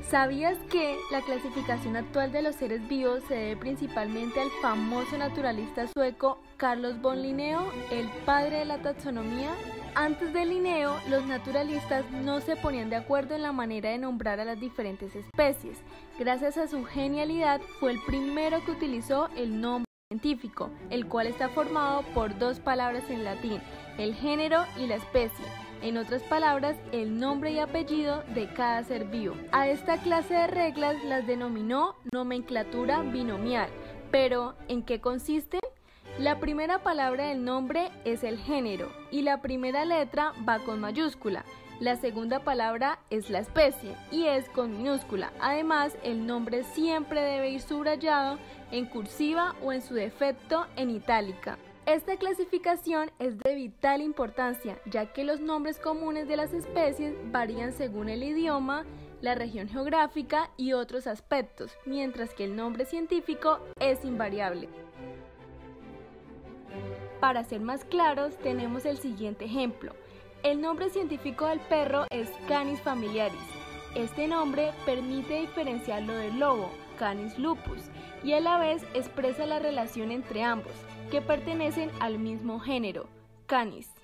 ¿Sabías que la clasificación actual de los seres vivos se debe principalmente al famoso naturalista sueco Carlos von Linneo, el padre de la taxonomía? Antes de Linneo, los naturalistas no se ponían de acuerdo en la manera de nombrar a las diferentes especies. Gracias a su genialidad, fue el primero que utilizó el nombre científico, el cual está formado por dos palabras en latín, el género y la especie. En otras palabras, el nombre y apellido de cada ser vivo. A esta clase de reglas las denominó nomenclatura binomial. Pero, ¿en qué consiste? La primera palabra del nombre es el género y la primera letra va con mayúscula. La segunda palabra es la especie y es con minúscula. Además, el nombre siempre debe ir subrayado en cursiva o en su defecto en itálica. Esta clasificación es de vital importancia, ya que los nombres comunes de las especies varían según el idioma, la región geográfica y otros aspectos, mientras que el nombre científico es invariable. Para ser más claros, tenemos el siguiente ejemplo. El nombre científico del perro es Canis familiaris. Este nombre permite diferenciarlo del lobo, Canis lupus, y a la vez expresa la relación entre ambos, que pertenecen al mismo género, Canis.